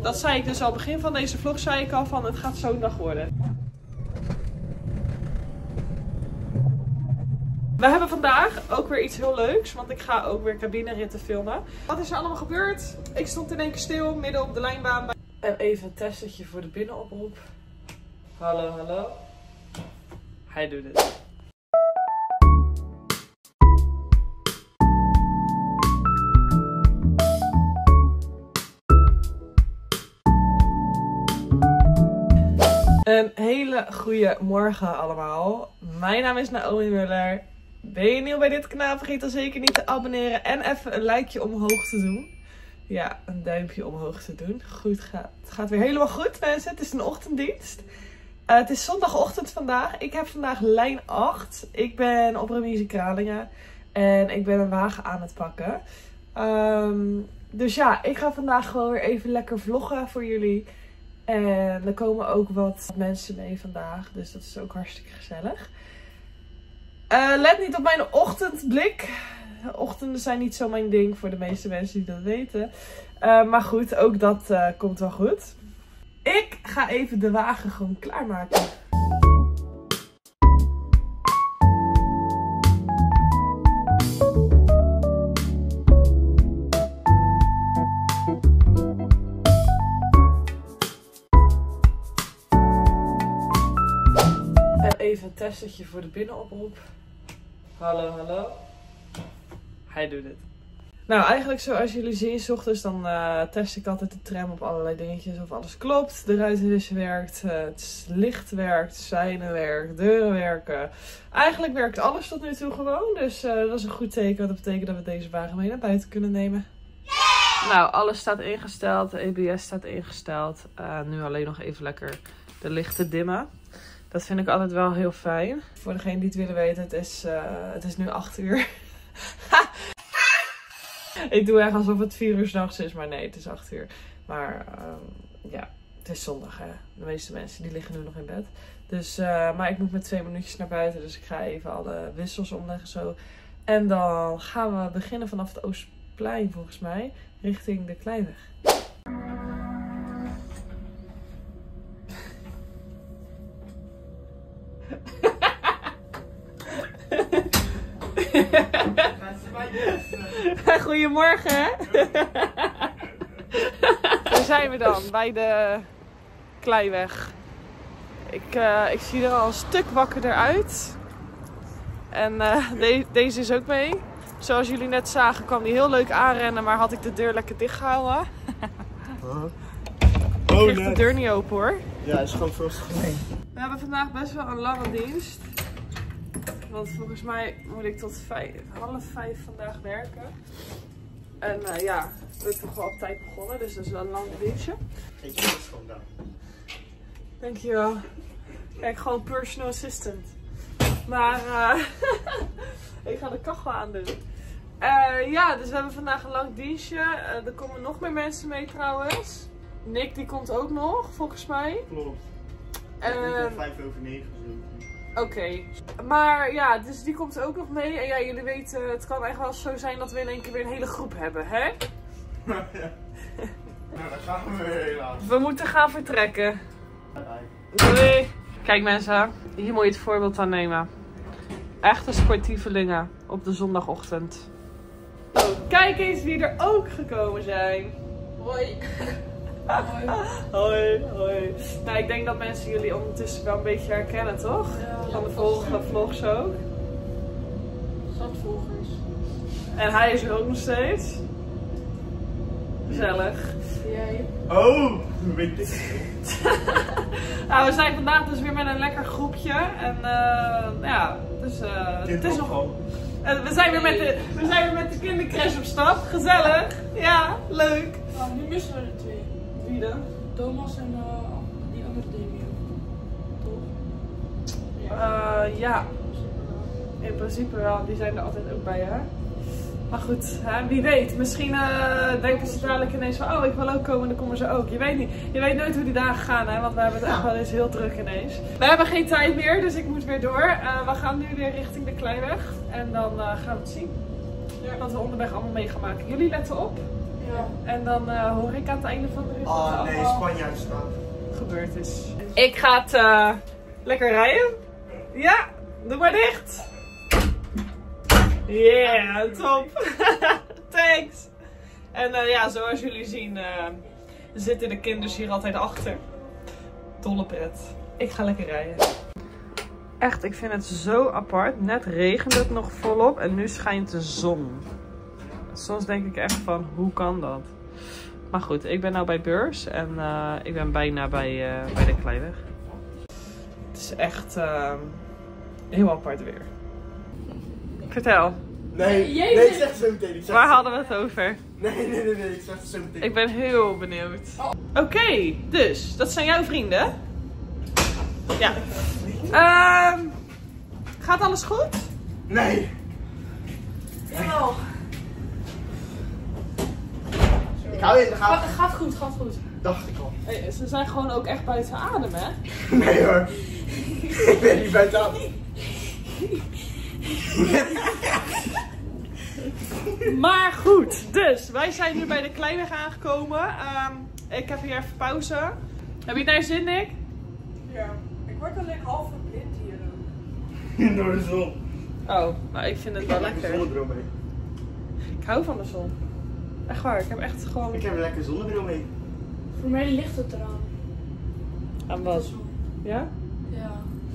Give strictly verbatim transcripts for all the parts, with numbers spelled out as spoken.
Dat zei ik dus al begin van deze vlog, zei ik al van het gaat zo'n dag worden. We hebben vandaag ook weer iets heel leuks, want ik ga ook weer cabineritten filmen. Wat is er allemaal gebeurd? Ik stond in één keer stil, midden op de lijnbaan. En even een testetje voor de binnenoproep. Hallo, hallo. Hij doet het. Een hele goede morgen allemaal. Mijn naam is Naomi Muller. Ben je nieuw bij dit kanaal? Vergeet dan zeker niet te abonneren en even een likeje omhoog te doen. Ja, een duimpje omhoog te doen. Goed, gaat. Het gaat weer helemaal goed, mensen. Het is een ochtenddienst. Uh, het is zondagochtend vandaag. Ik heb vandaag lijn acht. Ik ben op Remise Kralingen. En ik ben een wagen aan het pakken. Um, dus ja, ik ga vandaag gewoon weer even lekker vloggen voor jullie. En er komen ook wat mensen mee vandaag. Dus dat is ook hartstikke gezellig. Uh, let niet op mijn ochtendblik. Ochtenden zijn niet zo mijn ding voor de meeste mensen die dat weten. Uh, maar goed, ook dat uh, komt wel goed. Ik ga even de wagen gewoon klaarmaken. En even een testetje voor de binnenoproep. Hallo, hallo. Hij doet het. Nou, eigenlijk zoals jullie zien, 's ochtends dan uh, test ik altijd de tram op allerlei dingetjes. Of alles klopt, de ruitenwisser werkt, uh, het licht werkt, seinen werkt, deuren werken. Eigenlijk werkt alles tot nu toe gewoon. Dus uh, dat is een goed teken. Dat betekent dat we deze wagen mee naar buiten kunnen nemen. Nou, alles staat ingesteld. De E B S staat ingesteld. Uh, nu alleen nog even lekker de lichten dimmen. Dat vind ik altijd wel heel fijn. Voor degene die het willen weten, het is, uh, het is nu acht uur. Ik doe echt alsof het vier uur 's nachts is, maar nee, het is acht uur. Maar um, ja, het is zondag hè. De meeste mensen die liggen nu nog in bed. Dus, uh, maar ik moet met twee minuutjes naar buiten, dus ik ga even alle wissels omleggen zo. En dan gaan we beginnen vanaf het Oostplein volgens mij, richting de Kleinweg. Goedemorgen hè. Daar zijn we dan bij de Kleinweg. Ik, uh, ik zie er al een stuk wakkerder uit. En uh, de deze is ook mee. Zoals jullie net zagen kwam die heel leuk aanrennen, maar had ik de deur lekker dicht gehouden. Oh, Ik kreeg de deur niet open hoor. Ja, is gewoon veel te gemeen. We hebben vandaag best wel een lange dienst. Want volgens mij moet ik tot vijf, half vijf vandaag werken. En uh, ja, we zijn toch wel op tijd begonnen, dus dat is wel een lang dienstje. Geef je dat gewoon dan. Dankjewel. Kijk, gewoon personal assistant. Maar uh, ik ga de kachel aandoen. Uh, ja, dus we hebben vandaag een lang dienstje. Uh, er komen nog meer mensen mee trouwens. Nick die komt ook nog, volgens mij. Klopt. Uh, ik ben vijf over negen zo. Oké, okay. Maar ja, dus die komt ook nog mee. En ja, jullie weten, het kan echt wel zo zijn dat we in één keer weer een hele groep hebben, hè? Ja. Nou, dan gaan we weer helaas. We moeten gaan vertrekken. Doei! Kijk mensen, hier moet je het voorbeeld aan nemen. Echte sportievelingen op de zondagochtend. Oh, kijk eens wie er ook gekomen zijn. Hoi! Hoi. Hoi, hoi. Nou, ik denk dat mensen jullie ondertussen wel een beetje herkennen, toch? Ja, van de volgende vlogs ook. Zandvolgers. En hij is er ook nog steeds. Gezellig. Jij? Oh, weet ik. Nou, we zijn vandaag dus weer met een lekker groepje. En uh, ja, dus uh, het is nog... Uh, we, zijn weer met de, we zijn weer met de kindercrash op stap. Gezellig. Ja, leuk. Nou, nu missen we er twee. Wie dan? Thomas en uh, die andere Demi. Toch? Ja. Uh, ja, in principe wel. Die zijn er altijd ook bij, hè? Maar goed, hè? Wie weet. Misschien uh, denken ze dadelijk ineens van, oh, ik wil ook komen en dan komen ze ook. Je weet niet. Je weet nooit hoe die dagen gaan, hè? Want we hebben het echt wel eens heel druk ineens. We hebben geen tijd meer, dus ik moet weer door. Uh, we gaan nu weer richting de Kleinweg. En dan uh, gaan we het zien. Ja. Wat we onderweg allemaal mee gaan maken. Jullie letten op. Ja. En dan uh, hoor ik aan het einde van de rit. Oh nee, Spanje uitstaan. Gebeurd is. Ik ga het uh, lekker rijden. Ja, doe maar dicht. Yeah, top. Thanks. En uh, ja, zoals jullie zien uh, zitten de kinders hier altijd achter. Dolle pret. Ik ga lekker rijden. Echt, ik vind het zo apart. Net regende het nog volop en nu schijnt de zon. Soms denk ik echt van, hoe kan dat? Maar goed, ik ben nou bij Beurs en uh, ik ben bijna bij, uh, bij de Kleiweg. Het is echt uh, heel apart weer. Vertel. Nee, Jezus. nee, ik zeg het zo meteen. Ik zeg Waar het zo- hadden we het over? Nee, nee, nee, nee, ik zeg het zo meteen. Ik ben heel benieuwd. Oké, okay, dus dat zijn jouw vrienden? Ja. Uh, gaat alles goed? Nee. Jawel. Ik hou je in de Gaat, gaten. gaat goed, gaat goed. Dacht ik al. Hey, ze zijn gewoon ook echt buiten adem, hè? Nee hoor. Ik ben niet buiten adem. Maar goed, dus wij zijn nu bij de Kleiweg aangekomen. Um, ik heb hier even pauze. Heb je het naar je zin, Nick? Ja. Ik word alleen half verblind hier ook. Door de zon. Oh, nou ik vind het wel lekker. Zonnebril mee. Ik hou van de zon. Echt waar, ik heb echt gewoon... Ik heb een lekker zonnebril mee. Voor mij ligt het eraan. Aan wat? Ja? Ja.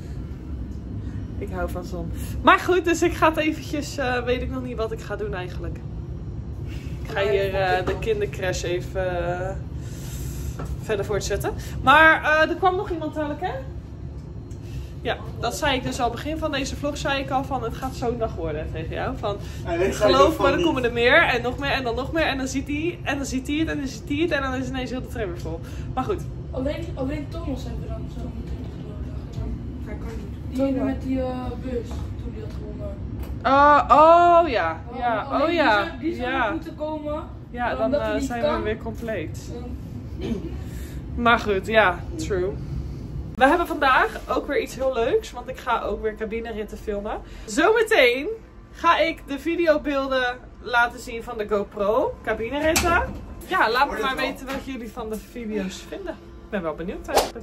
Ik hou van zon. Maar goed, dus ik ga het eventjes, uh, weet ik nog niet wat ik ga doen eigenlijk. Ik ga hier uh, de kindercrash even uh, verder voortzetten. Maar uh, er kwam nog iemand dadelijk, hè? Ja, dat zei ik dus al begin van deze vlog, zei ik al van het gaat zo'n dag worden tegen jou. Van geloof me, dan komen er meer en nog meer en dan nog meer en dan ziet hij en dan ziet hij het en dan ziet hij het en dan is ineens heel de tram weer vol. Maar goed. Alleen, alleen Thomas hebben we dan zo meteen nog nodig. Hij kan niet. Die ene met die uh, bus, toen die had gewonnen. Uh, oh ja, ja, Alleen oh ja, Die zou, die zou ja. moeten komen. Ja, dan omdat hij uh, niet zijn kan. we weer compleet. Ja. Maar goed, ja, true. We hebben vandaag ook weer iets heel leuks, want ik ga ook weer cabineritten filmen. Zometeen ga ik de videobeelden laten zien van de GoPro cabineritten. Ja, laat me maar weten wat jullie van de video's vinden. Ik ben wel benieuwd eigenlijk.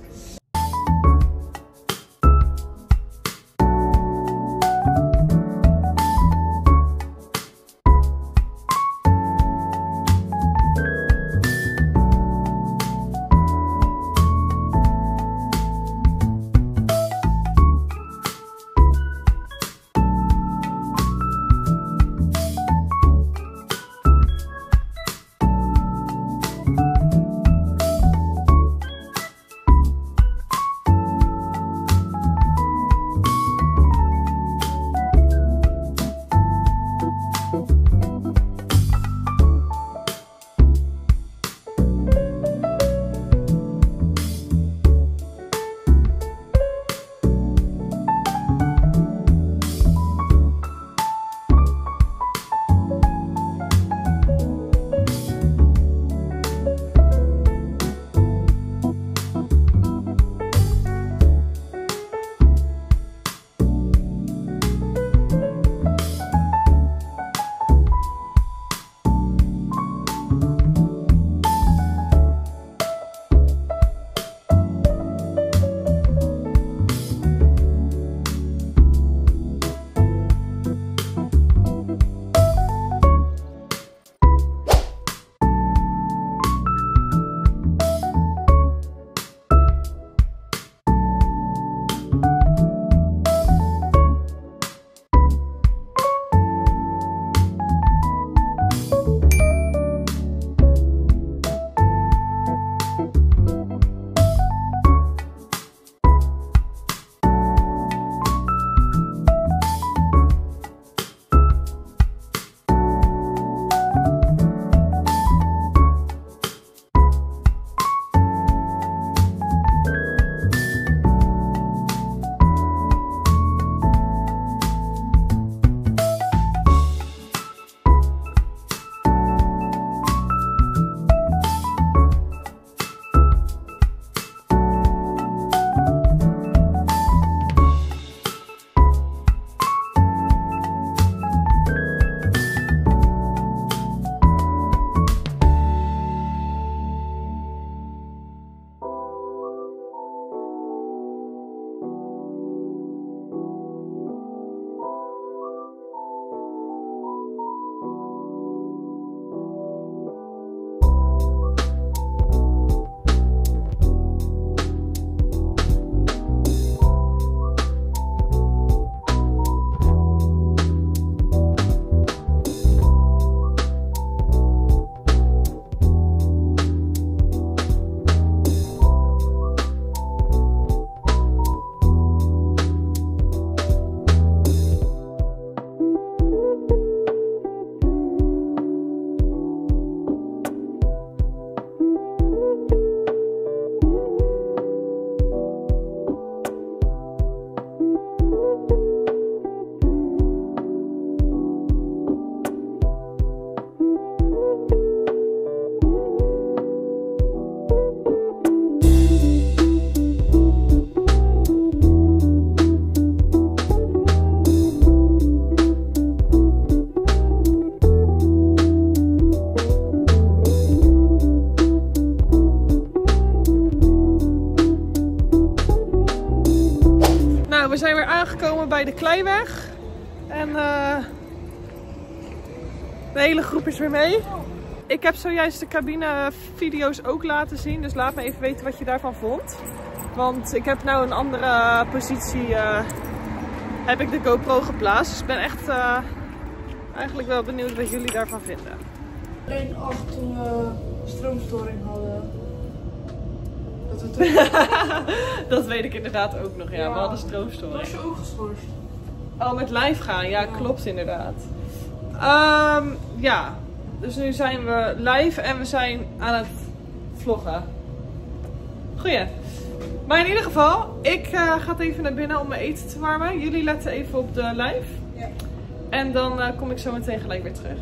aangekomen bij de Kleiweg. En uh, de hele groep is weer mee. Ik heb zojuist de cabinevideo's ook laten zien. Dus laat me even weten wat je daarvan vond. Want ik heb nou een andere positie. Uh, heb ik de GoPro geplaatst. Dus ik ben echt uh, eigenlijk wel benieuwd wat jullie daarvan vinden. Alleen als toen we stroomstoring hadden. Dat, we toen... dat weet ik inderdaad ook nog, ja. ja. We hadden Dat stroomstoring. was je ook geschorst. Oh, met live gaan. Ja, Ja. klopt inderdaad. Um, ja, dus nu zijn we live en we zijn aan het vloggen. Goeie. Maar in ieder geval, ik uh, ga het even naar binnen om mijn eten te warmen. Jullie letten even op de live. Ja. En dan uh, kom ik zo meteen gelijk weer terug.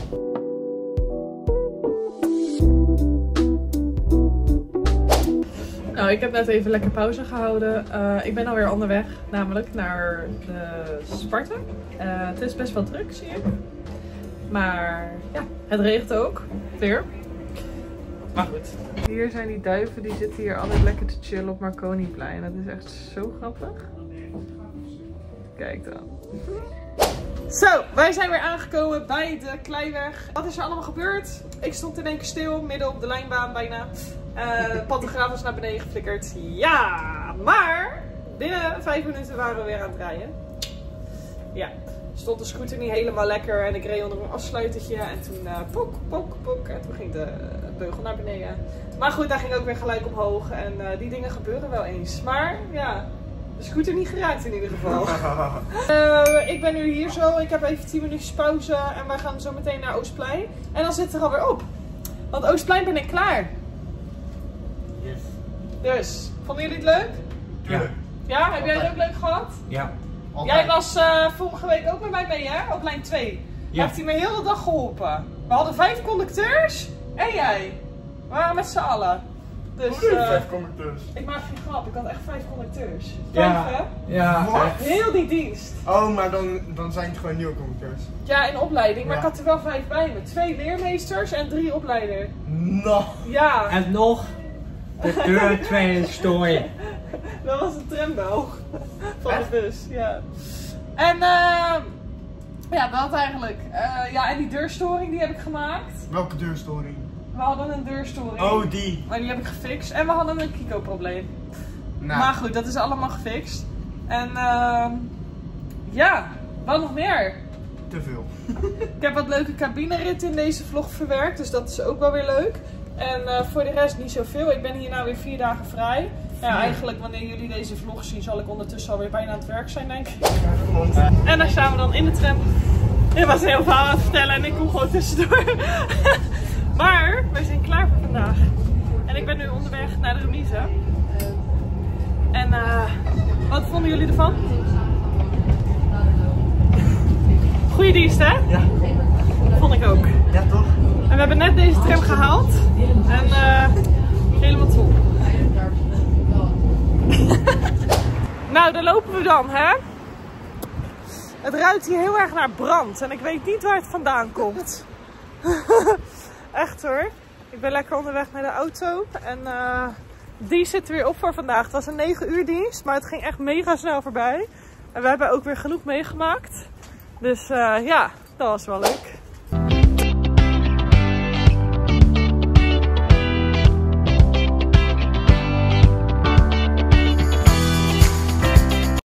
Nou, ik heb net even lekker pauze gehouden. Uh, ik ben alweer onderweg, namelijk naar de Sparta. Uh, het is best wel druk, zie ik. Maar ja, het regent ook. Weer. Maar goed. Hier zijn die duiven, die zitten hier altijd lekker te chillen op Marconiplein. Dat is echt zo grappig. Kijk dan. Zo, wij zijn weer aangekomen bij de Kleiweg. Wat is er allemaal gebeurd? Ik stond in één keer stil, midden op de lijnbaan bijna. Uh, de pantograaf is naar beneden geflikkerd. Ja, maar binnen vijf minuten waren we weer aan het rijden. Ja, stond de scooter niet helemaal lekker en ik reed onder een afsluitertje. En toen uh, pok, pok, pok. En toen ging de beugel naar beneden. Maar goed, daar ging ook weer gelijk omhoog. En uh, die dingen gebeuren wel eens. Maar ja, de scooter niet geraakt in ieder geval. uh, ik ben nu hier zo. Ik heb even tien minuutjes pauze. En wij gaan zo meteen naar Oostplein. En dan zit het er alweer op. Want Oostplein ben ik klaar. Yes. Dus, vonden jullie het leuk? Tuurlijk. Ja, heb jij het ook leuk gehad? Ja. Jij was uh, vorige week ook met mij mee, hè? Op lijn twee. Ja. Heeft hij me heel de dag geholpen. We hadden vijf conducteurs en jij. We waren met z'n allen. Dus, uh, vijf conducteurs. ik maak geen grap, ik had echt vijf conducteurs. Vijf, Ja. hè? Ja. Voor heel die dienst. Oh, maar dan, dan zijn het gewoon nieuwe conducteurs. Ja, in opleiding, maar Ja. ik had er wel vijf bij me. Twee leermeesters en drie opleiders. No. Ja, En nog de deur tweede story. dat was een trambel van de bus, ja. En uh, ja, dat eigenlijk. Uh, ja, en die deurstoring die heb ik gemaakt. Welke deurstoring? We hadden een deurstoring. Oh, die. Maar die heb ik gefixt. En we hadden een Kiko-probleem. Nou. Maar goed, dat is allemaal gefixt. En uh, ja, wat nog meer? Te veel. Ik heb wat leuke cabineritten in deze vlog verwerkt. Dus dat is ook wel weer leuk. En uh, voor de rest niet zoveel. Ik ben hier nou weer vier dagen vrij. Ja, eigenlijk wanneer jullie deze vlog zien, zal ik ondertussen alweer bijna aan het werk zijn, denk ik. En dan staan we dan in de tram. Ik was een heel verhaal aan het vertellen en ik kom gewoon tussendoor. Maar we zijn klaar voor vandaag. En ik ben nu onderweg naar de remise. En uh, wat vonden jullie ervan? Goeie dienst, hè? Ja. Vond ik ook. Ja, toch? En we hebben net deze tram gehaald. En uh, helemaal top. Nou, daar lopen we dan, hè? Het ruikt hier heel erg naar brand. En ik weet niet waar het vandaan komt. Echt hoor. Ik ben lekker onderweg naar de auto. En uh, die zit er weer op voor vandaag. Het was een negen uur dienst, maar het ging echt mega snel voorbij. En we hebben ook weer genoeg meegemaakt. Dus uh, ja, dat was wel leuk.